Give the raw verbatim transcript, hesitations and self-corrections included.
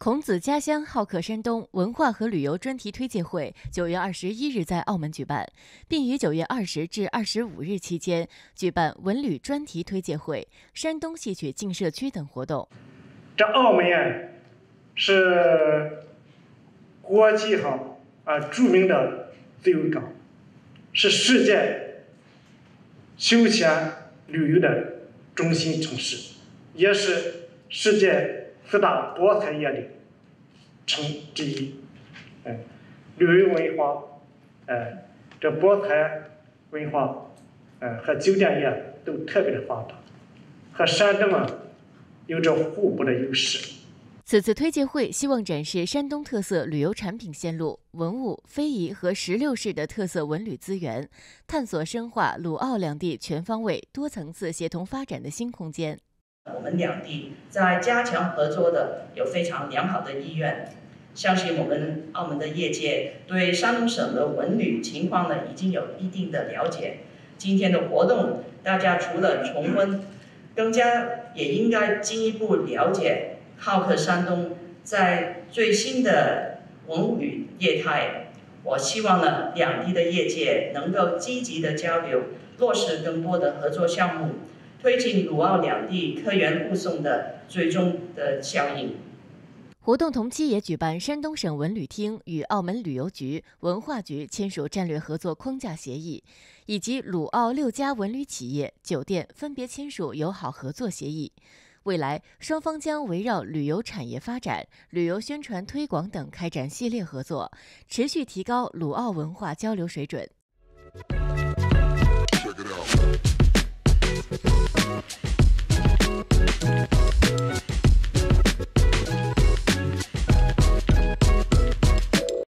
孔子家乡好客山东文化和旅游专题推介会九月二十一日在澳门举办，并于九月二十至二十五日期间举办文旅专题推介会、山东戏曲进社区等活动。 这澳门啊，是国际上啊著名的自由港，是世界休闲旅游的中心城市，也是世界四大博彩业的城之一。嗯，旅游文化，呃，这博彩文化，呃和酒店业都特别的发达，和山东啊有着互补的优势。 此次推介会希望展示山东特色旅游产品线路、文物、非遗和十六市的特色文旅资源，探索深化鲁澳两地全方位、多层次协同发展的新空间。 我们两地在加强合作的有非常良好的意愿，相信我们澳门的业界对山东省的文旅情况呢已经有一定的了解。今天的活动，大家除了重温，更加也应该进一步了解好客山东在最新的文旅业态。我希望呢，两地的业界能够积极的交流，落实更多的合作项目，推进鲁澳两地客源互送的最终的效应。 活动同期也举办山东省文旅厅与澳门旅游局、文化局签署战略合作框架协议，以及鲁澳六家文旅企业、酒店分别签署友好合作协议。未来，双方将围绕旅游产业发展、旅游宣传推广等开展系列合作，持续提高鲁澳文化交流水准。Check it out.